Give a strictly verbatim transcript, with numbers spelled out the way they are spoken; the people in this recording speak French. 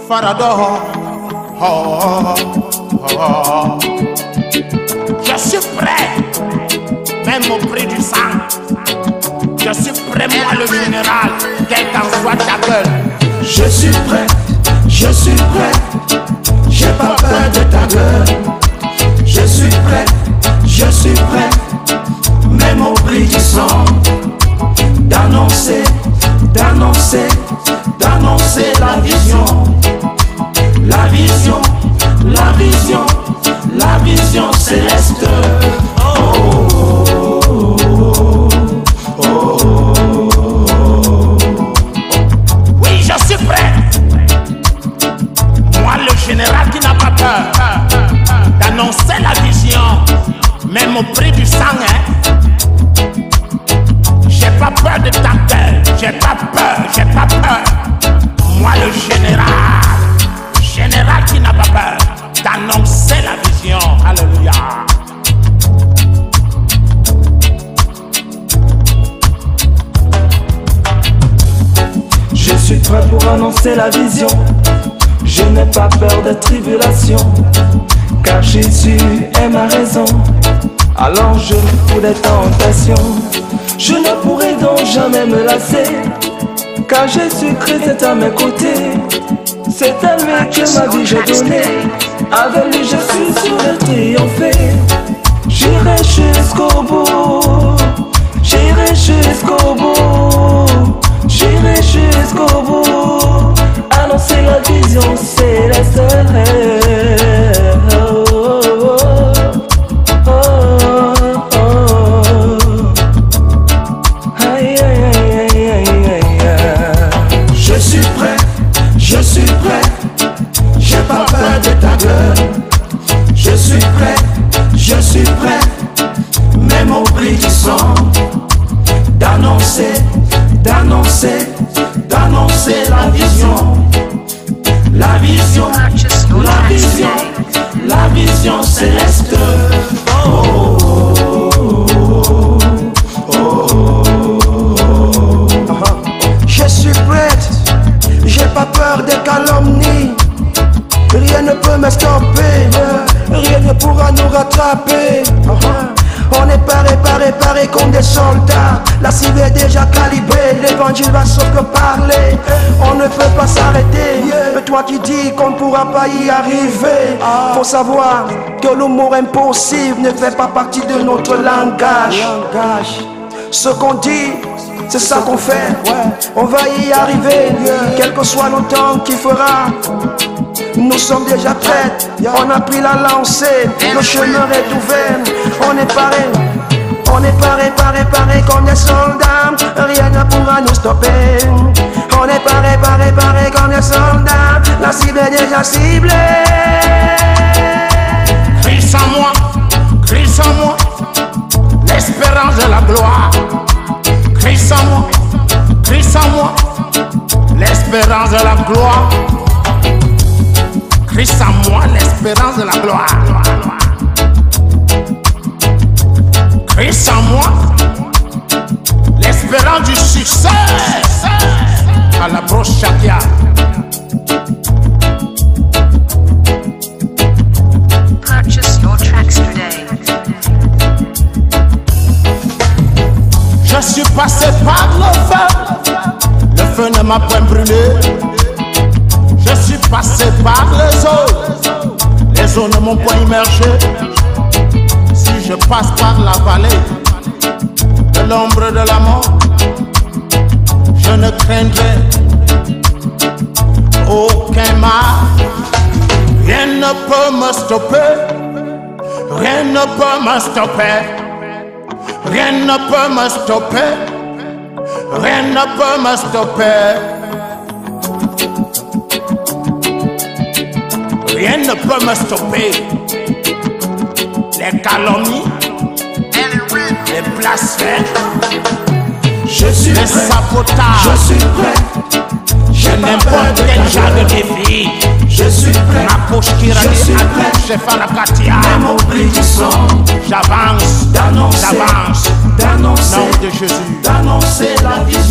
Farador, oh, oh, oh. Je suis prêt, même au prix du sang. Je suis prêt, moi le général, quelle qu'en soit ta gueule. Je suis prêt, je suis prêt, j'ai pas peur de ta gueule. Je suis prêt, je suis prêt, même au prix du sang. D'annoncer, d'annoncer, d'annoncer la vision. La vision, la vision, la vision céleste. Oh, oh, oh, oh, oh. Oui, je suis prêt. Moi, le général qui n'a pas peur d'annoncer la vision, même au prix du sang, hein. J'ai pas peur de ta gueule, j'ai pas peur, j'ai pas peur. Moi, le général. Général qui n'a pas peur d'annoncer la vision. Alléluia. Je suis prêt pour annoncer la vision. Je n'ai pas peur des tribulations, car Jésus est ma raison. Alors je fous des tentations. Je ne pourrai donc jamais me lasser, car Jésus-Christ est à mes côtés. C'est à lui que ma vie j'ai donnée. Avec lui je suis sûr de triompher. J'irai jusqu'au bout, j'irai jusqu'au bout, j'irai jusqu'au bout. Annoncer la vision céleste. Oh, oh, oh, oh, oh. Aïe, aïe, aïe, aïe, aïe, aïe. Je suis prêt, je suis prêt, j'ai pas peur de ta gueule. Je suis prêt, je suis prêt, même au prix du sang. D'annoncer, d'annoncer, d'annoncer la vision. La vision, la vision, la vision céleste. Oh, oh, oh, oh, oh. Je suis prête, j'ai pas peur des calomnies. Rien ne peut me stopper, rien ne pourra nous rattraper. On est paré, paré, paré comme des soldats. La cible est déjà calibrée, l'évangile va sauf que parler. On ne peut pas s'arrêter, mais toi qui dis qu'on ne pourra pas y arriver. Faut savoir que l'humour impossible ne fait pas partie de notre langage. Ce qu'on dit, c'est ça qu'on fait. On va y arriver, quel que soit le temps qu'il fera. Nous sommes déjà prêts, on a pris la lancée, le chemin est ouvert, on est paré, on est paré, paré, paré comme des soldats, rien ne pourra nous stopper. On est paré, paré, paré comme des soldats, la cible est déjà ciblée. Christ en moi, Christ en moi, l'espérance de la gloire. Christ en moi, Christ en moi, l'espérance de la gloire. Christ en moi, l'espérance de la gloire. Christ en moi, l'espérance du succès. À la broche Shakia. Purchase your tracks today. Je suis passé par le feu, le feu ne m'a point brûlé. Je suis passé par les eaux, les eaux ne m'ont point immergé. Si je passe par la vallée de l'ombre de la mort, je ne craindrai aucun mal. Rien ne peut me stopper, rien ne peut me stopper, rien ne peut me stopper, rien ne peut me stopper. Rien ne peut me stopper. Les calomnies, les blasphèmes, Je suis les prêt, sabotages, je suis prêt, j'ai pas peur n'importe de quel ta genre de gueule. défi. Je suis prêt, Ma poche qui je suis revient à prêt, toucher Farakatia. même au prix du sang. J'avance, D'annoncer, j'avance, d'annoncer, nom de Jésus. d'annoncer la vision.